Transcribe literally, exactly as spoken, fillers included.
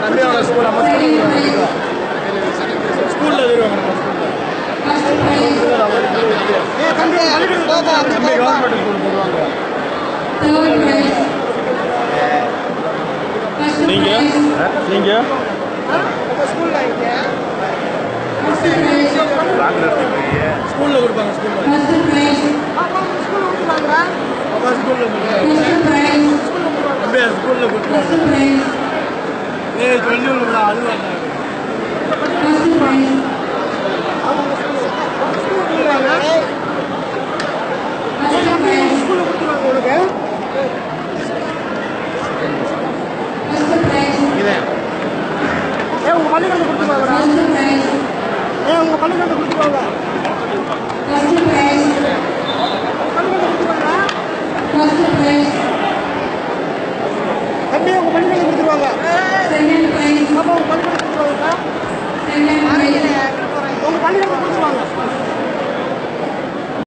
தம்பியோட ஸ்கூல் நம்ம ஸ்கூல்ல வருவாங்க நம்ம ஸ்கூல்ல தம்பி கவர்மெண்ட் ஸ்கூல் போடுவாங்க நீங்க நீங்க ஸ்கூல்ல இங்க ஸ்கூல்ல கொடுப்பாங்க ஸ்கூல்ல அப்பா ஸ்கூல்ல கொடுப்பாங்க அப்பா ஸ்கூல்ல கொடுப்பாங்க தம்பி ஸ்கூல்ல கொடுப்பாங்க ஏய் சொல்லி விடுடா அழுவாங்க ஸ்கூல்ல கொடுத்துருவாங்க உனக்கு ஏ உங்க பள்ளிக்கூடத்துல கொடுத்துருவாங்கடா ஏ உங்க பள்ளிக்கூடத்துல கொடுத்துருவாங்க தம்பி உங்க பள்ளிக்கூடத்துல கொடுத்துருவாங்க பாப்பா உங்க பள்ளிக்கூடத்துல கொடுத்துருவாங்க உங்க பள்ளிக்கூடத்துல கொடுத்துருவாங்க